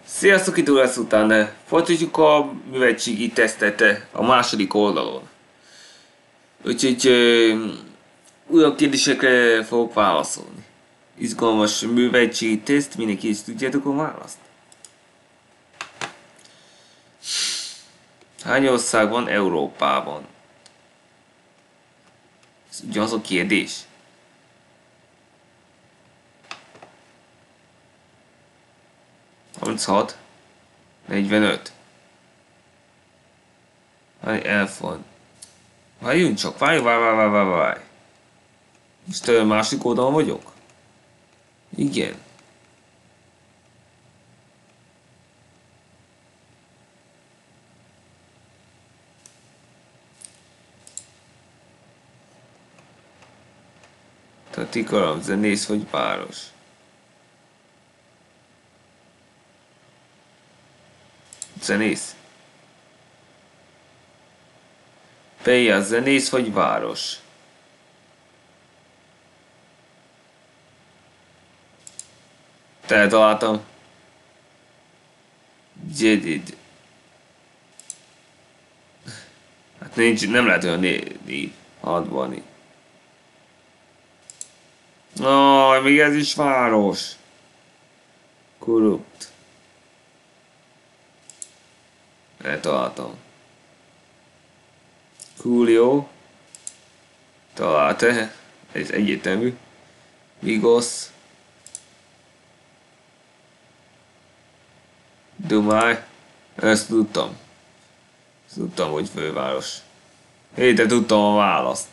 Sziasztok, itt lesz után. Folytatjuk a műveltségi tesztet a második oldalon. Úgyhogy újabb kérdésekre fogok válaszolni. Izgalmas műveltségi teszt, mindenki is tudjátok a választ. Hány ország van Európában? Ez ugyanaz a kérdés. Hat, 45. Várj, elfond. Várjunk csak, várj. Most a másik oldalon vagyok? Igen. Tehát ikarom, zenész vagy város. Zenész. Peja, zenész vagy város? Találtam. Jedid. Hát nincs, nem lehet olyan név. Hadbani. Még ez is város. Korrupt. Eltaláltam. Julio. Találta. Ez egyetemű. Vigos. Dumáj. Ezt tudtam. Tudtam, hogy főváros. Te tudtam a választ.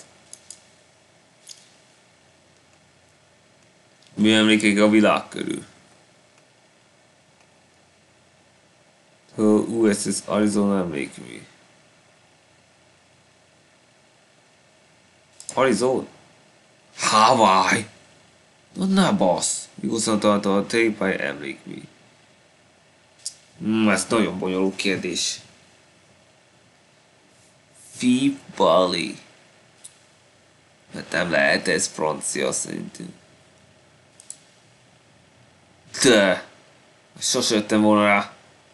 Mi emlékeik a világ körül? USS Arizona emlékmű. Arizona? Hawaii! Ne bassz! Igazán találta a tejpály emlékmű. Ez nagyon bonyolult kérdés. Fee Bali. Hát nem lehet ez francia szerintem. De! Sose jöttem volna rá.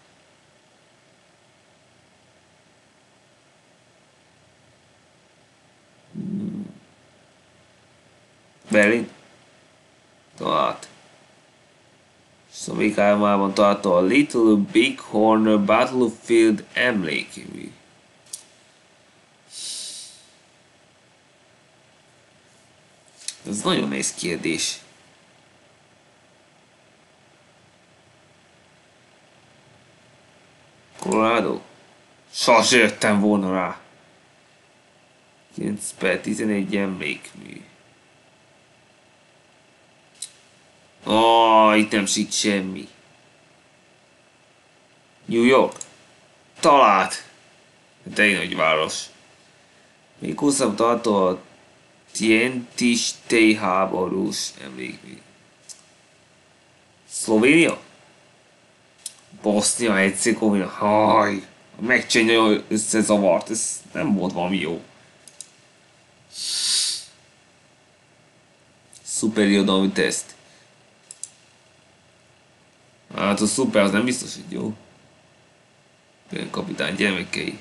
Berlin? Talált. Szomikálmában találta a Little Big Horn Battlefield emlékmű. Ez nagyon nehéz kérdés. Colorado? Sose jöttem volna rá. 9/11 emlékmű. Itt nem sít semmi. New York? Talált! De egy nagy város. Még hosszabb tartó a TNT háborús emlékmű. Szlovénia? Bosznia, Hercegovina. A meccsen nagyon összezavart. Ez nem volt valami jó. Szuperirodalmi teszt. Hát a szuper, az nem biztos, hogy jó. Például kapitány gyermekei.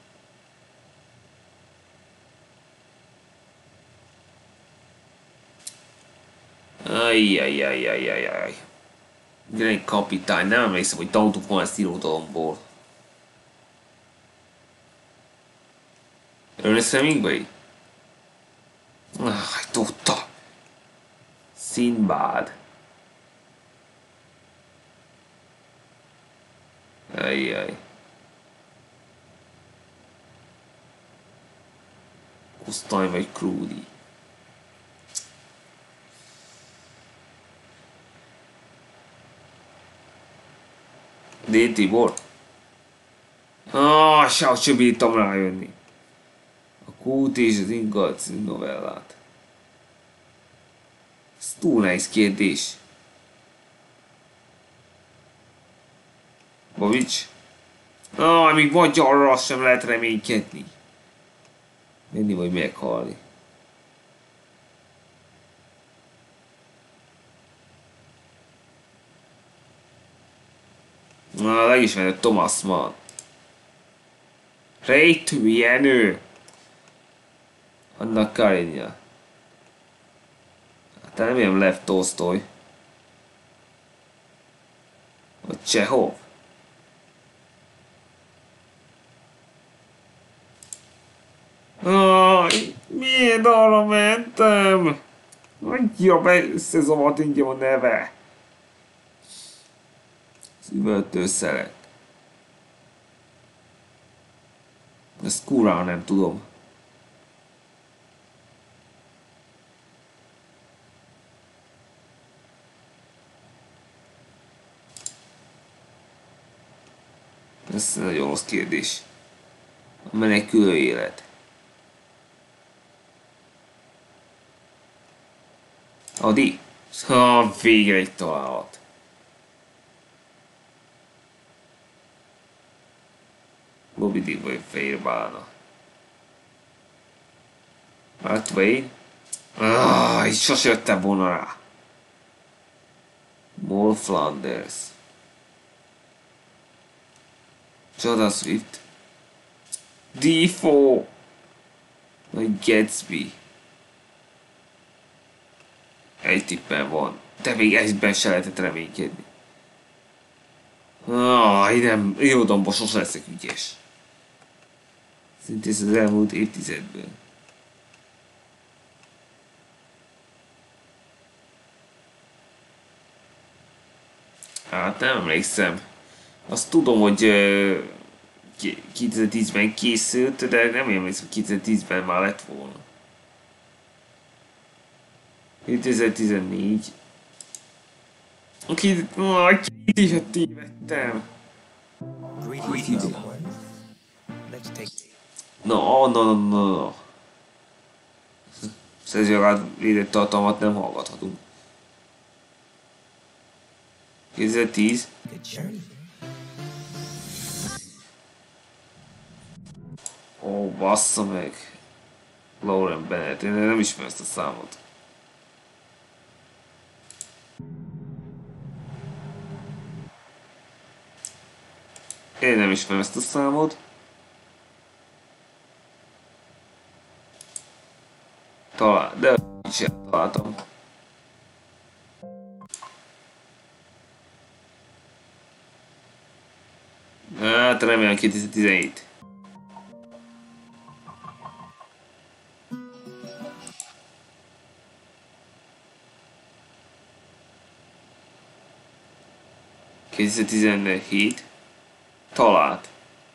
Ajjajjajjajjajjaj. Gyerek kapitány, nem emlékszem, hogy tanultuk volna ezt irodalomból. Ernest Hemingway? Tudta. Sinbad. Ajjaj. Kusztály vagy Krúdi. D. Tibor? Sehogy sem bírtam rájönni. A Kút és az Inga című novellát. Ez túl nehéz kérdés. Babics? Még magyarra sem lehet reménykedni. Menni vagy meghalni. Na, a legismerőbb Thomas Mann. Rejtő Jenő. Anna Karenina. Hát remélem Lev Tolsztoj. Vagy Csehov. Miért arra mentem? Adja be, összezavart ingyen a neve. Az üvöltőszerek. Ezt kurvára nem tudom. Ez nagyon rossz kérdés. A menekülő élet. Adi? Végre egy találat. Bobby D vagy Fehér Bálna. Mark Twain? Itt sose jöttem volna rá. Moll Flanders. Jordan Swift. Defoe. Vagy Gatsby. Egy tippen van. De még egyben se lehetett reménykedni. Nem, irodomban sose leszek ügyes. Szinte ez az elmúlt évtizedből. Hát nem emlékszem. Azt tudom, hogy 2010-ben készült, de nem emlékszem, hogy 2010-ben már lett volna. 2014. Két évet tévedtem. No. Szerzőjogát védett tartalmat nem hallgathatunk. 2010. Ó, bassza meg. Lauren Bennett, én nem ismerem ezt a számot. Én nem ismerem ezt a számot. De is találtam. Hát remélem 2017. Hét. Talált.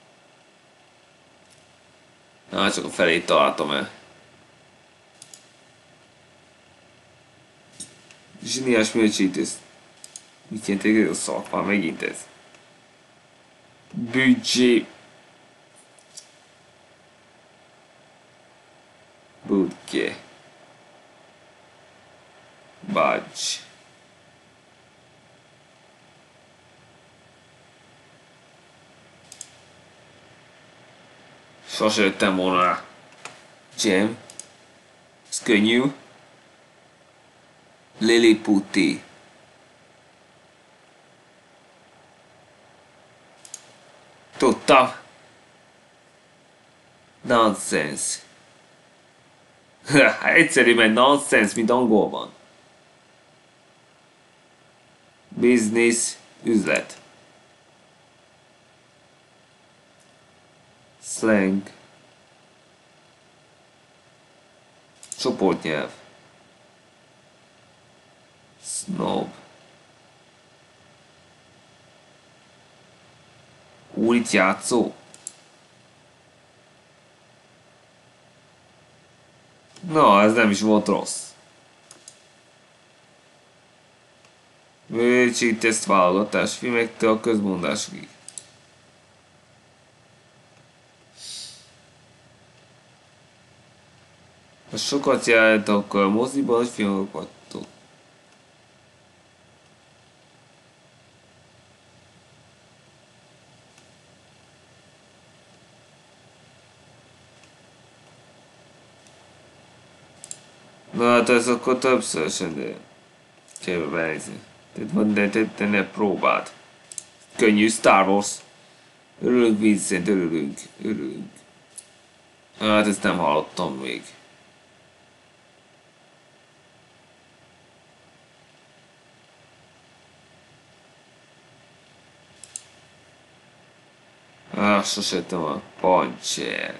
Csak a felét találtam el. Zseniás műveltségítész. Mit jelent ez a szak? Már megint ez. Büdzsé. Budge. Budge. Sose jöttem volna rá. Jam. Ez könnyű. Liliputi. Tudtam. Nonsense. Egyszerű, mert nonsense, mint angolban. Business, üzlet. Slang. Csoportnyelv. Snob. Úrit játszó. Na, ez nem is volt rossz. Műveltségteszt válogatás filmektől a közmondásokig. Ha sokat jelent, akkor a moziban, hogy filmokat tud. Na hát ez akkor többszörösen, de cserébe benézni. Tehát van, de ne próbáld. Könnyű Star Wars. Örülünk, Vincent, örülünk, örülünk. Hát ezt nem hallottam még. Sose jöttem a Puncher.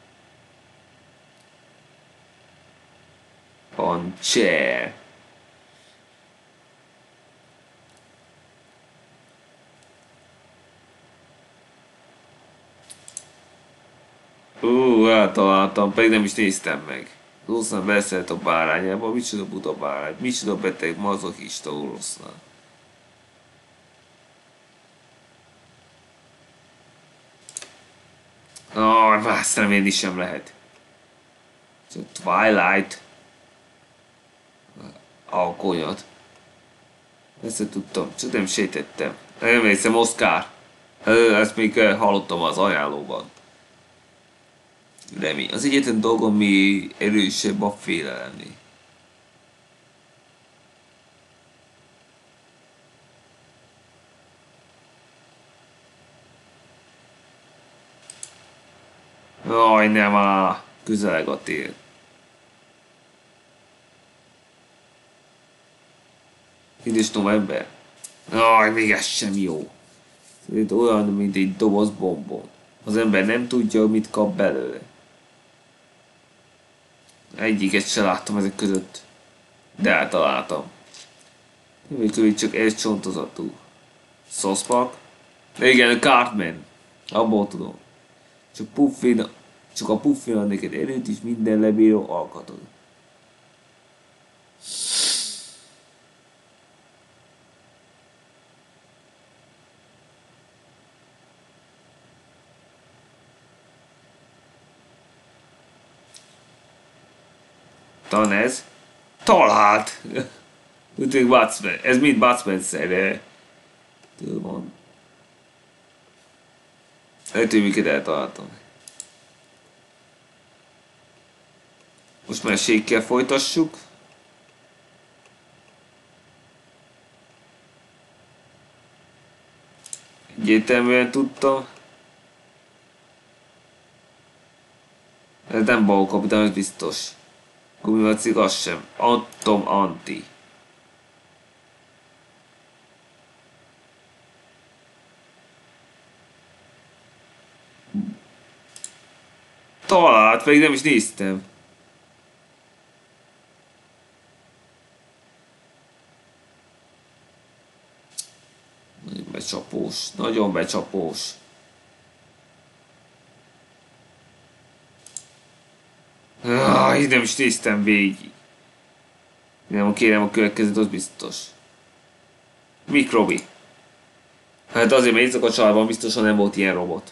Puncher. Eltaláltam, pedig nem is néztem meg. Az oroszlán beszélt a bárányába, micsoda buta bárány, micsoda beteg mazochista oroszlán. Más remélni sem lehet. Csak Twilight. Alkonyat. Ezt tudtam, csak nem sejtettem. Nem hiszem, Oscar. Ezt még hallottam az ajánlóban. Remény. Az egyetlen dolgom, mi erősebb a félelemnél. Jaj, nem áll. Közeleg a tél. Idős november. Jaj, még ez sem jó. Ez olyan, mint egy doboz bombon. Az ember nem tudja, mit kap belőle. Egyiket se láttam ezek között. De eltaláltam. Végül csak ez csontozatú. Szószpak? Igen, Cartman. Abból tudom. Csak a Puffin ad neked erőt is minden lebíró alkatod. Talán ez? Talált! Úgy Batman. Ez mind Batman szerre. Től van. Eltűmiket eltaláltam. Most már sékkel folytassuk. Egyértelműen tudtam. Ez nem balkapitány, ez biztos. Gumivacik az sem. Atom anti. Talált, pedig nem is néztem. Nagyon becsapós, nagyon becsapós. Így nem is néztem végig. Nem kérem a következőt, az biztos. Mikrobi. Hát azért, mert éjszaka családban biztosan nem volt ilyen robot.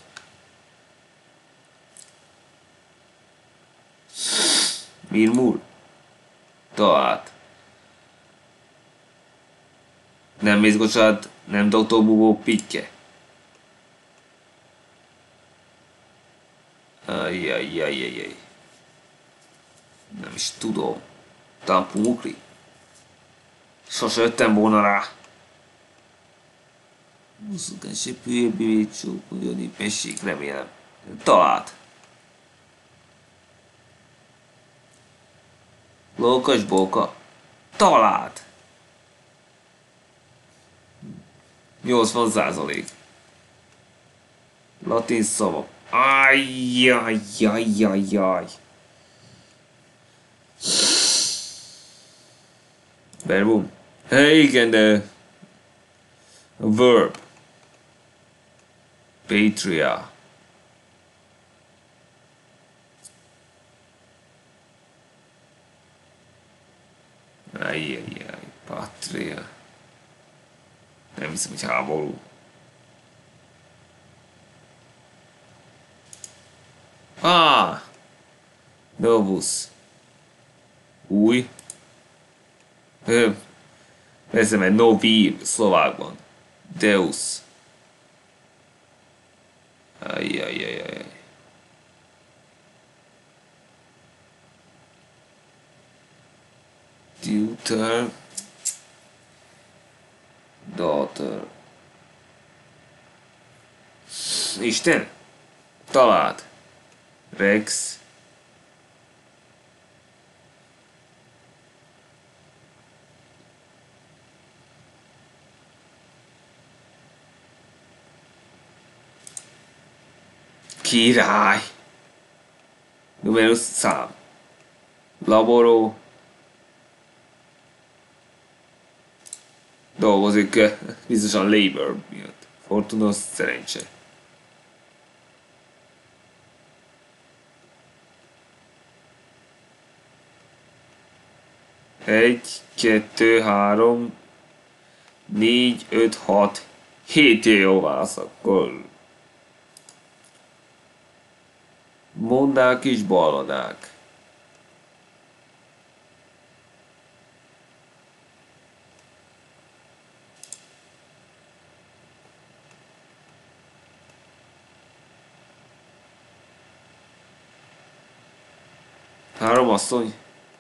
Mirmur. Talált. Nem mézgocsád, nem Dr. Bubó Pikke. Ajjajjajjajjaj. Nem is tudom. Talán Pumukli. Sose jöttem volna rá. Muszukán se pülyébécsó, hogy a népesség, remélem. Talált. Lókas Bóka. Talált. 80%. Latin szavak. Ajjajjajjajjaj. Verbum. Hey, igen, de... A verb. Patria. Ajjajjaj, Patria. Nem hiszem, hogy háború. Novus. Új. Persze, mert novír szlovákban. Deus. Ajjajjajjaj. Tutor. Daughter. Isten? Talált. Rex. Király. Numerus szám. Laboró. Dolgozik biztosan labor miatt. Fortunos szerencse. Egy, kettő, három, négy, öt, hat, hét jó válasz, akkor mondák és balladák. Három asszony.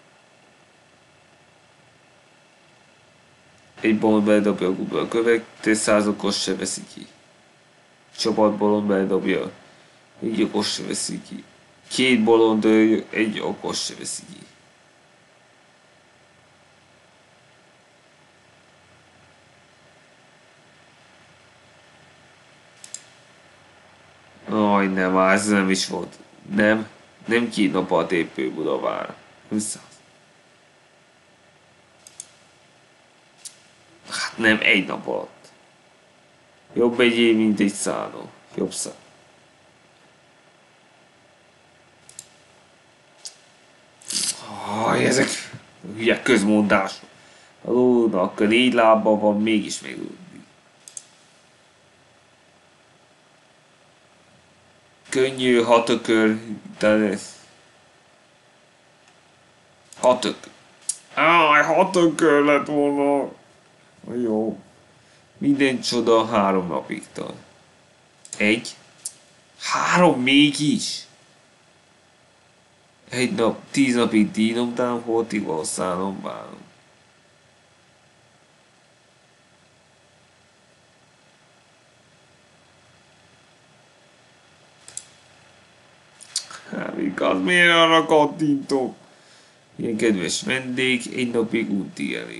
Egy bolond beledobja a gubba a követ, 100 okos se veszi ki. Csapat bolond beledobja, egy okos se veszi ki. Két bolond, egy okos se veszi ki. Aj, nem, ez nem is volt. Nem 2 nap alatt épül Budavára. Hát nem 1 nap alatt. Jobb egy év, mint egy szálló. Jobb szám. Aj, ezek hülye közmondások. A lónak 4 lába van, mégis még könnyű, 6 ökör, de ez... 6 ökör. Áj, 6 ökör lett volna. Jó. Minden csoda 3 napig tart. 1. 3 mégis. 1 nap, 10 napig dínom, tám, holtig valószálom, bánom. Hát igaz, miért arra kattintok? Ilyen kedves vendég, 1 napig untig elég.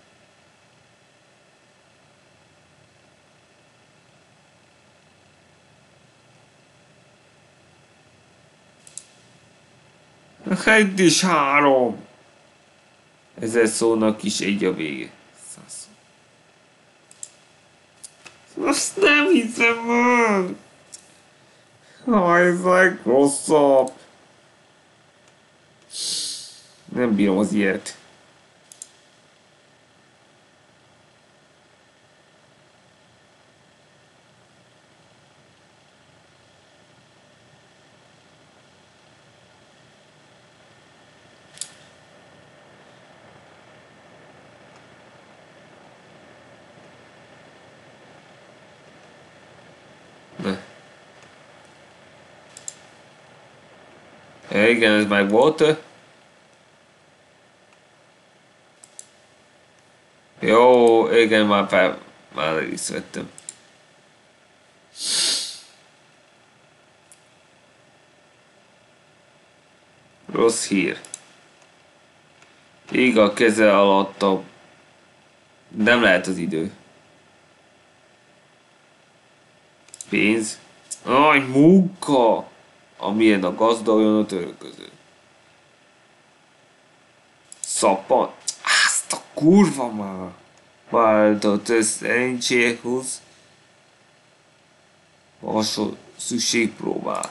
Egy is 3. Ezer szónak is egy a vége. 100 szó. Azt nem hiszem el. Ez legrosszabb. Nem bírom az ilyet. Igen, ez meg volt. Jó, igen, már észrevettem. Rossz hír. Ég a keze alatt a... Nem lehet az idő. Pénz. Aj, munka! Amilyen a gazda, olyan a törököző. Szappan. Azt a kurva már! Váltott szerencséhoz. Hasonló szükségpróbál.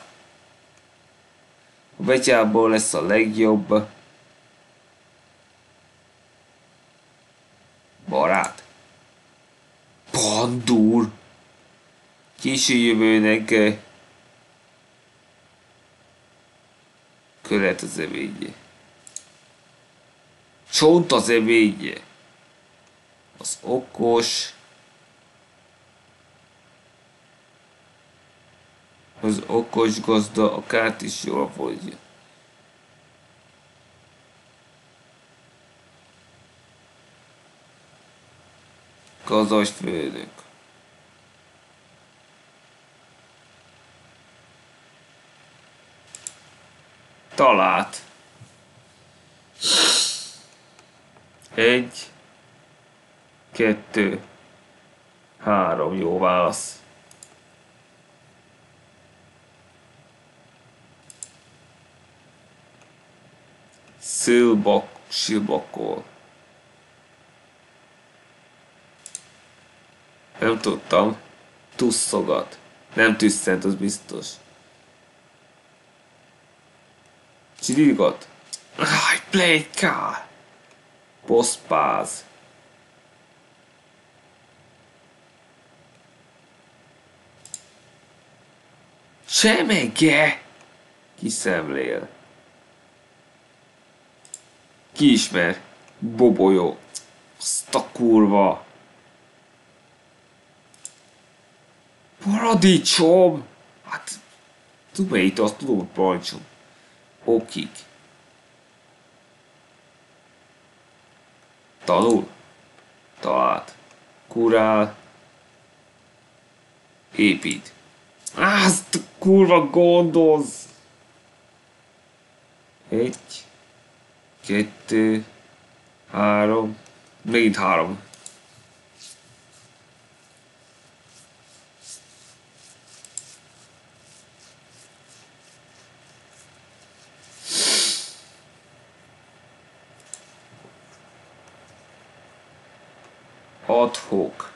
A betyából lesz a legjobb. Barát. Pandúr. Késő jövőnek köret az ebédje. Csont az ebédje. Az okos. Az okos gazda a kárt is jól fogyja. Gazdas főnök. Talált. 1, 2, 3. Jó válasz. Silbakol. Nem tudtam. Tusszogat. Nem tüsszent, az biztos. Csirigot. I played car. Poszpáz. Csemege! Kiszemlél. Kiismer. Bobolyó. Azt a kurva. Paradicsom! Hát... Tudom, azt tudom, hogy paradicsom. Okik. Tanul. Talált. Kurál. Épít. Azt a kurva gondoz! 1, 2, 3. Megint 3. Ad-hoc.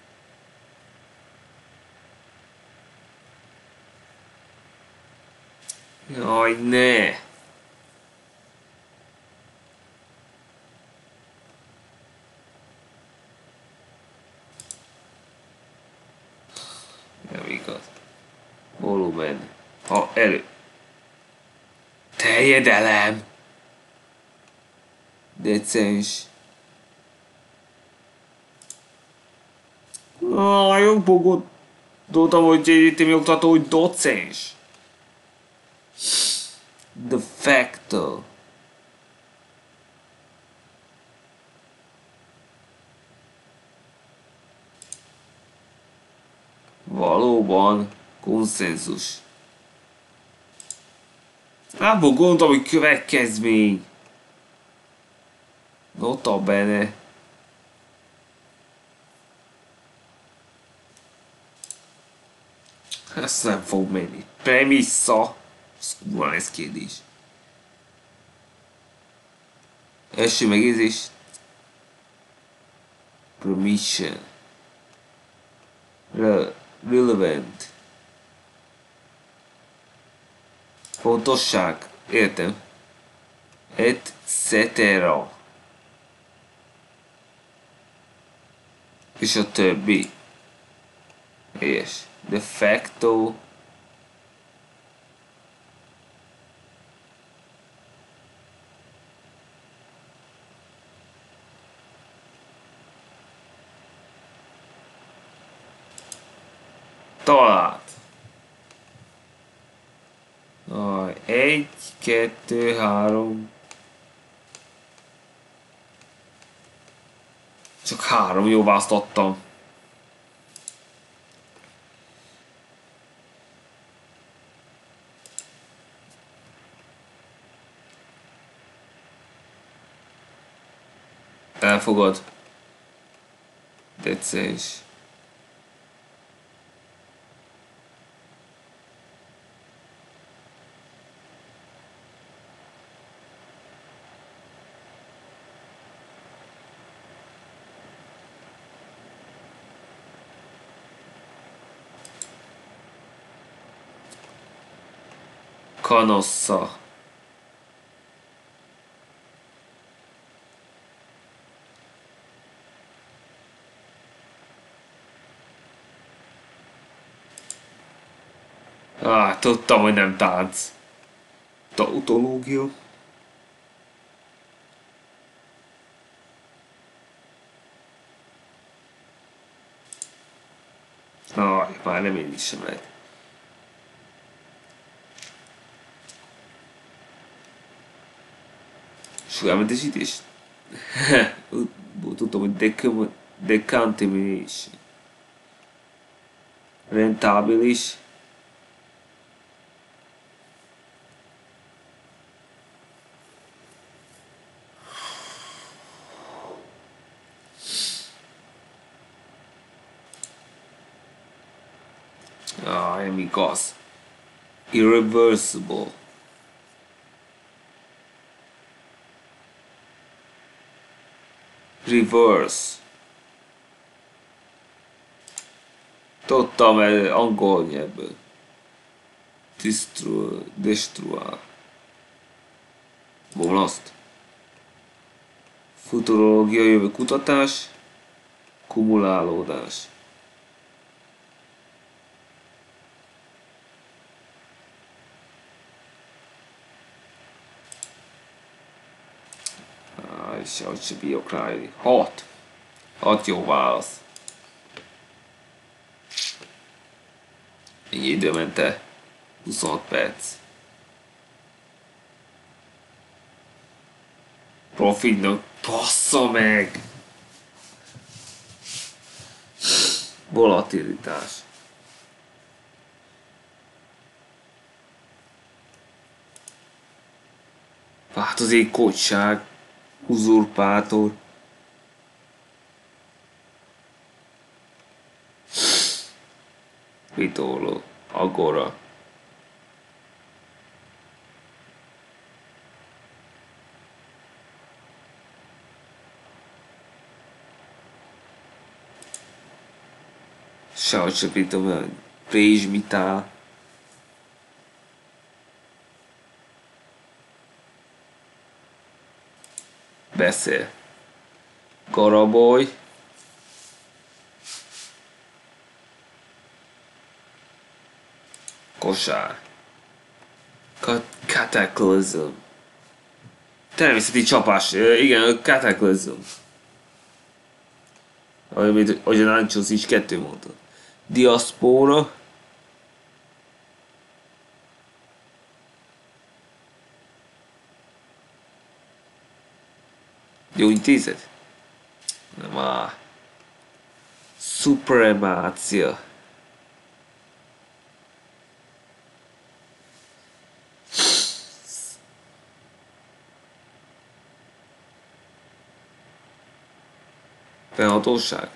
Jaj, ne! Nem igaz. Volumen. Ha elő. Terjedelem! Decens. Jobban gondoltam, hogy egyetemi oktató, hogy docens. De facto. Valóban konszenzus. Abból gondoltam, hogy következmény. Nota bene. Ezt nem fog menni. Premissza. Ez kurva ez kérdés. Első megjegyzés. Permission. Relevant. Fontosság. Értem. Et cetera. És a többi. És de facto. Talált. 1, 2, 3. Csak 3 jó választottam. Elfogad. Decens. Kanossa. Tudtam, hogy nem tánc. Tautológia. Már nem én is sem lehet. Súlymentesítés? Tudtam, hogy decontamination. Rentábilis. Nem igaz. Irreversible. Reverse. Tudtam, mert angol nyelvből. Destroy. Bolaszt. Futurológia jövő kutatás. Kumulálódás. Sehogy se bírok rájönni. 6. 6 jó válasz. Ennyi idő ment el. 26 perc. Profitnak bassza meg! Volatilitás. Változékonyság. Uzurpátor. Vitorló. Agora. Sehogy se bírtam, Prézsmitál. Beszél. Garaboly. Kosár. Cataclysm. Természeti csapás. Igen, Cataclysm. Ahogy a Nancsósz is 2 mondta. Diaszpóra. Gyógyintézet? Nem áll. Supremácia. Fennhatóság.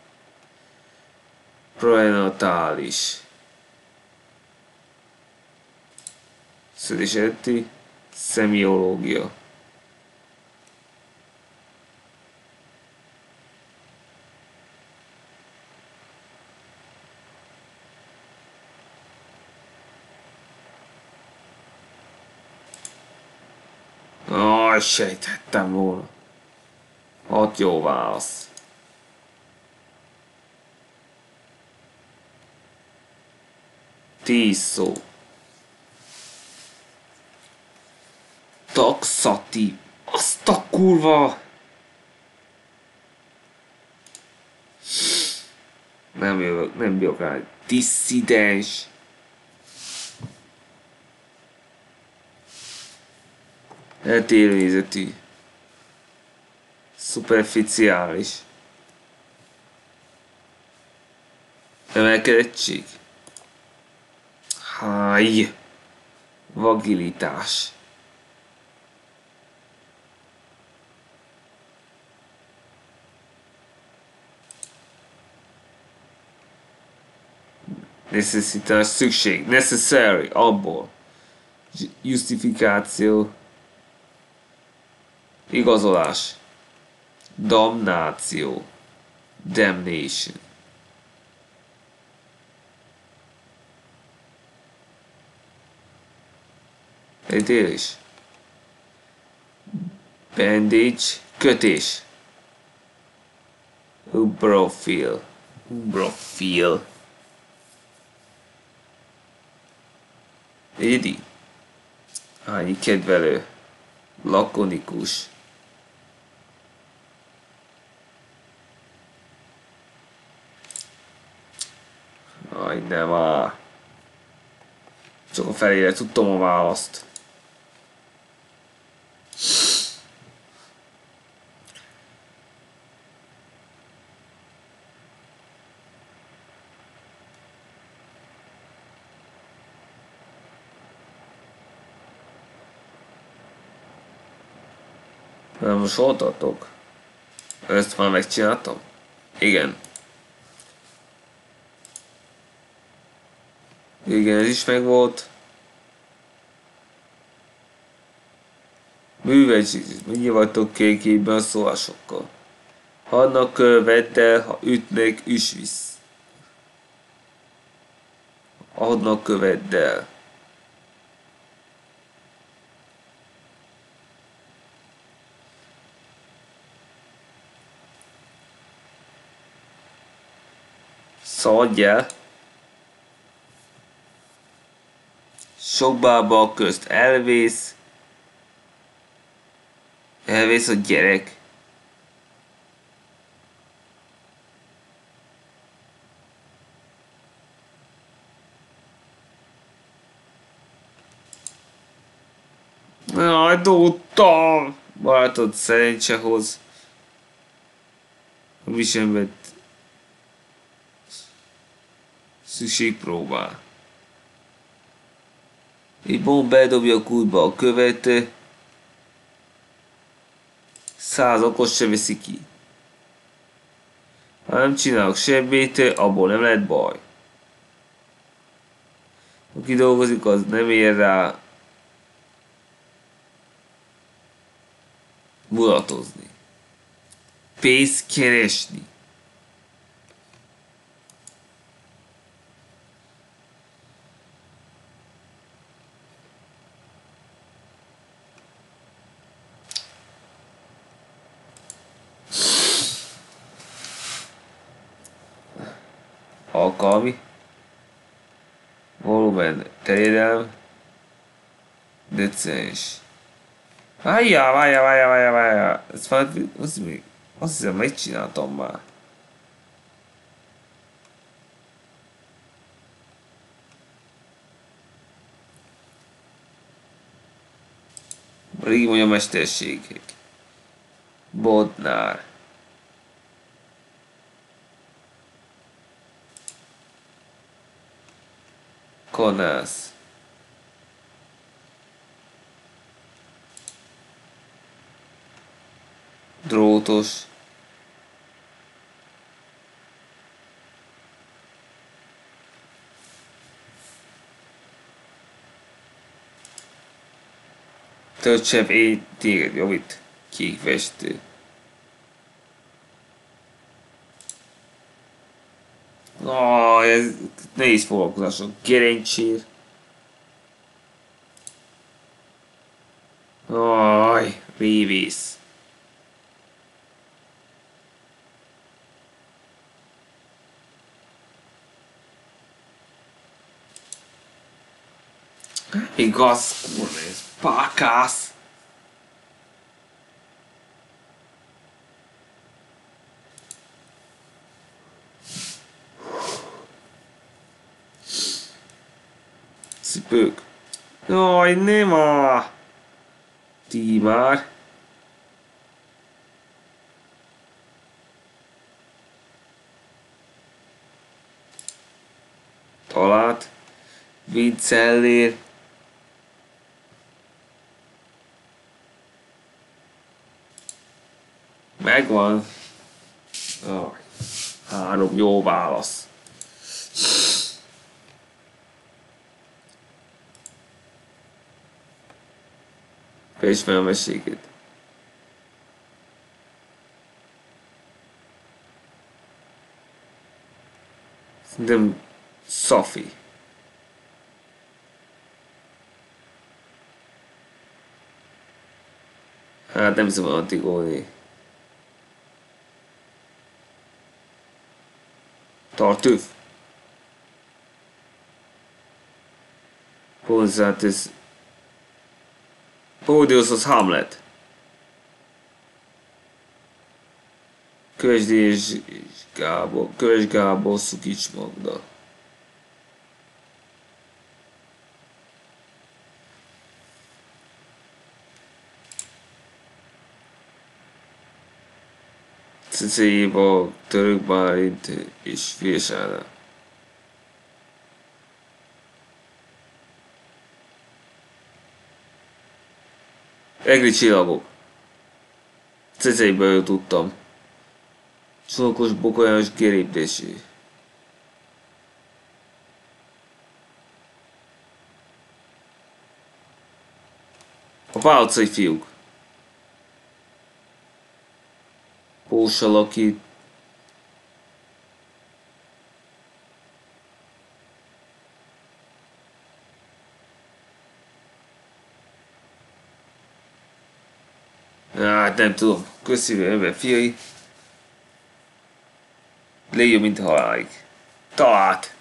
Prenatális. Születés előtti. Szemiológia. Sejtettem volna. 6 jó válasz. Tíz szó. Taxatív. Azt a kurva! Nem bírok rá. Disszidens. Eltérőnézetű. Superficiális. Emelkedettség. Háj. Vagilitás. Necessitás, szükség. Necessary, abból. Justifikáció. Igazolás. Damnáció. Damnation. Elítélés. Bandage. Kötés. Ubrofil. Ubrofil. Édi. Annyi kedvelő. Lakonikus. Aj, nem áll. Csak a felére tudtam a választ. Na most hol tartok? Ezt már megcsináltam? Igen. Igen, ez is megvolt. Műveltség, mennyi vagytok kékében a szólásokkal. Hadnak vedd el, ha ütnek, üss visz. Hadnak vedd el. Szaladj el. Sok bába közt elvész. Elvész a gyerek. Jaj, tudtam! Barátod szerencse hoz. Mi sem vett szükségpróbál. Egy bomb bedobja a kútba a követ. 100 okos se veszi ki. Ha nem csinálok semmit, abból nem lett baj. Aki dolgozik, az nem ér rá mulatozni. Pénzt keresni. Alkalmi. Volumen terjedelem. Decens. Várjál. Ez már, azt hiszem megcsináltam már. Régi mondja mesterségek. Bodnár. Konász. Drótos. Töltsebb téged javít. Kékfestő. Ez nehéz foglalkozások. Gerencsér. Révész. Igaz, kurva ez pákász. Szipők. Jaj, nem a... Ti már. Talált. Viccellér. Megvan. 3 jó válasz. Felsfelmességet. Szerintem Szafi. Hát nem hiszem, hogy Antigóni. Tartüf. Ponzátis. Pódiusz az Hamlet. Kövesd Gábor, Szukics Magda. Cecéba, Török Bálint és Félsára. Egri csillagok. Cecéből tudtam. Csókos Bokolyános gerépdésé. A pálcai fiúk. Pósalak itt. Hát nem tudom. Köszi ember fiai. Légy mint halálig. Talált.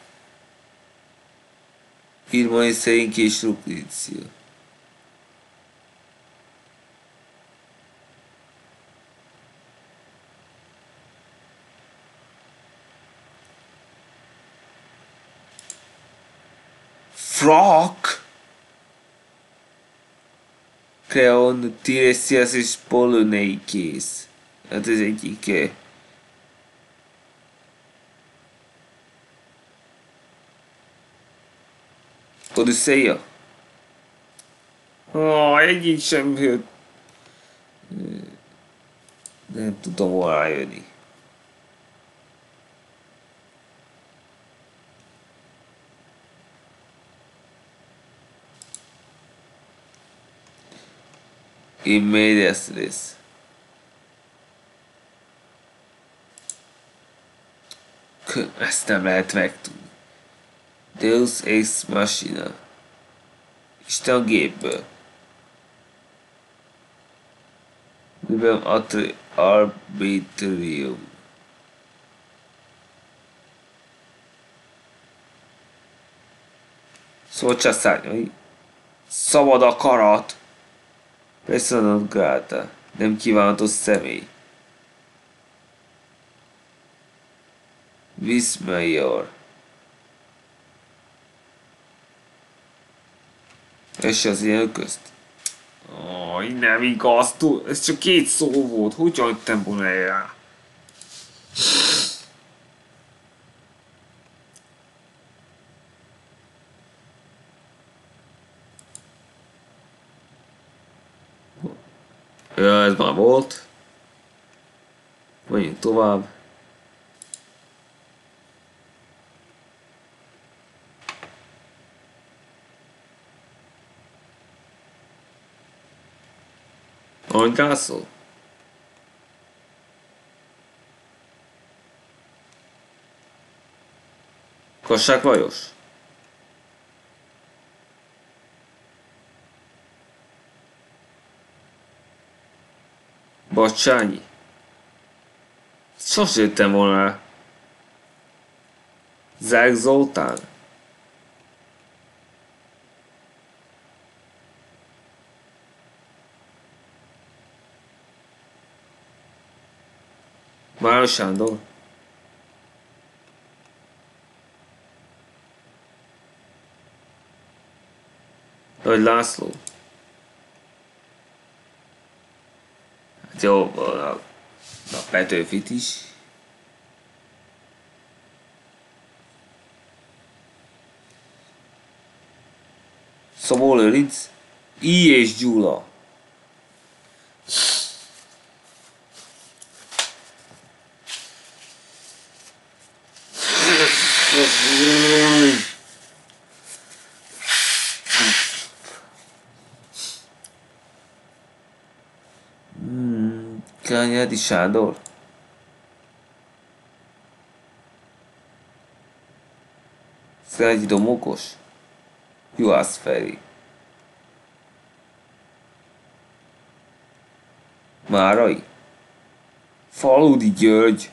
Irmai szerint és Rukrícia. Frak! Creon, Tiresias és Poloneikés. Hát ez egyik. Odüsszeia? Egyik sem jött. Nem tudom hol rájönni. Én Médias Res. Ezt nem lehet megtudni. Deus Ex Machina. Isten a gépből. Libem Arbitrium. Szóval csak szárnyai. Szabad akarat. Persona non grata. Nem kívánatos személy. Vis Major. És az ilyen közt. Nem igaz, ez csak 2 szó volt, hogy hagytam volna el? Ja, ez már volt. Menjünk tovább. Aranykászol? Kassák Lajos? Bacsányi? Sose jöttem volna rá. Zák Zoltán? Máros Sándor? Nagy László? Hát jó, a Petőfit is. Szabó Lőrinc? I. és Gyula. Kányádi Sándor? Szilágyi Domokos? Juhász Feri? Márai? Faludi György?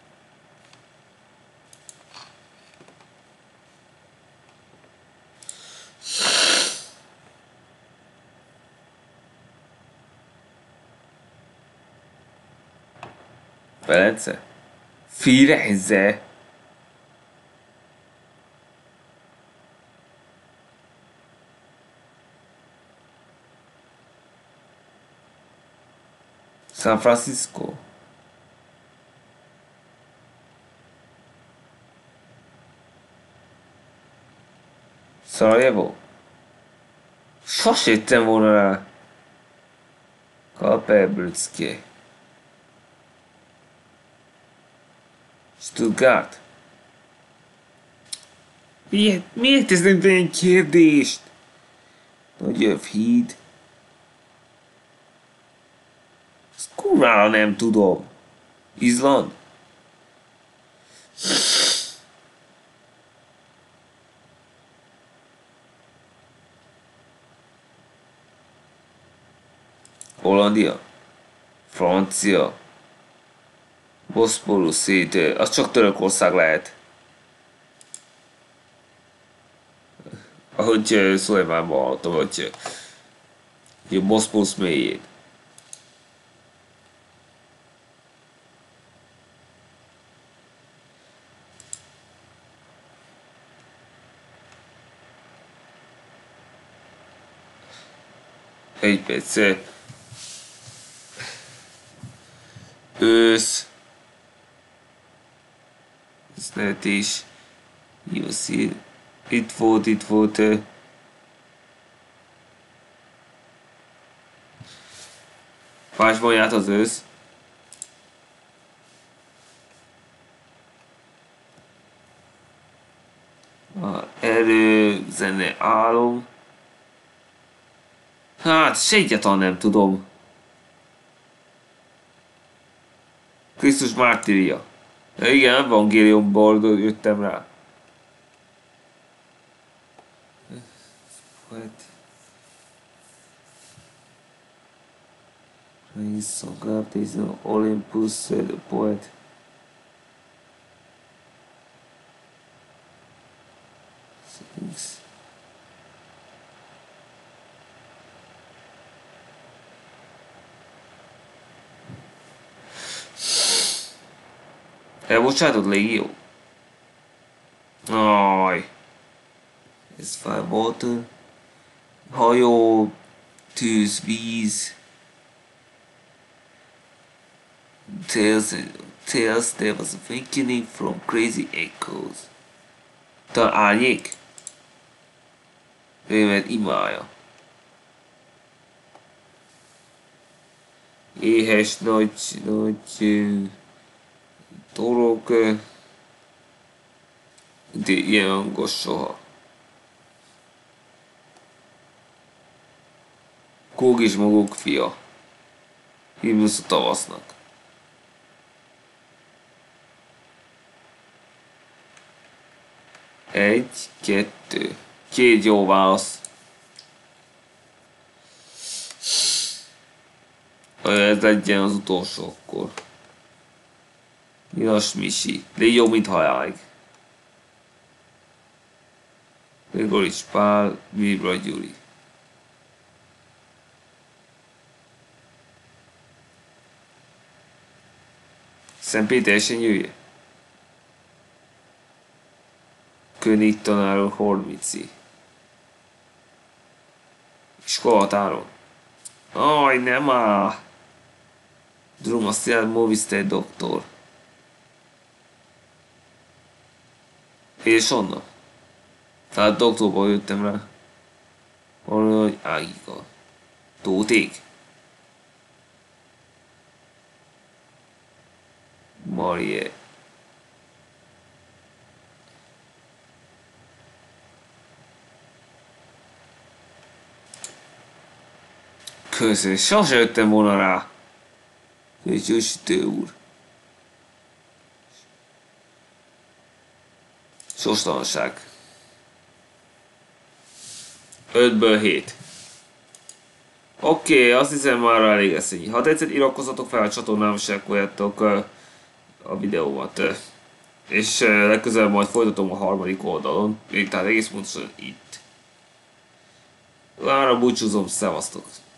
Velence? Firenze? San Francisco? Szarajevo? Sose jöttem volna rá. Kalperbrücke. Stuttgart? Miért ez nem egy kérdést? Nagyöv híd. kurvára nem tudom. Izland? Hollandia? Francia? Boszporusz szét, az csak Törökország lehet. Ahogy Szulajmánban hallottam, hogy a Boszporusz mélyén. Egy perc. Ősz. Ez lehet is. Jó szín. Itt volt. Másban járt az ősz. Erő, zene, álom. Hát, se egyáltalán nem tudom. Krisztus mártíria. Ja, igen, evangéliumból jöttem rá. What? Praise song, God is an Olympus, said the poet. Sings. Elbocsátod, légió? Aj. Ez fire water. Hajó, tűz, víz. Tales there was awakening from crazy echoes. Talán árnyék? Mert imálja. Éhes nagy torok. De ilyen hangos soha. Kóg és maguk fia. Himnusz a tavasznak. Egy, kettő. Két jó válasz. Ez legyen az utolsó akkor. Nyilas Misi. De jó, mint hajáig. Grigorics Pál, Vibra Gyuri. Szentpéter esenyője. König tanáról Hormici. Iskolatáron. Aj, nem áll! Drumasztián Moviszter doktor. És onnan. Tehát doktorból jöttem rá. Valami, hogy Ágika. Tóték. Marie. Köszönöm, sose jöttem volna rá. Győsítő úr. Sorstalanság. 5-ből 7. Oké, azt hiszem már elég lesz ennyi. Ha tetszett, iratkozzatok fel a csatornám, és ekkoljátok a videómat. És legközelebb majd folytatom a harmadik oldalon. Tehát egész pontosan itt. Lára búcsúzom, szevasztok!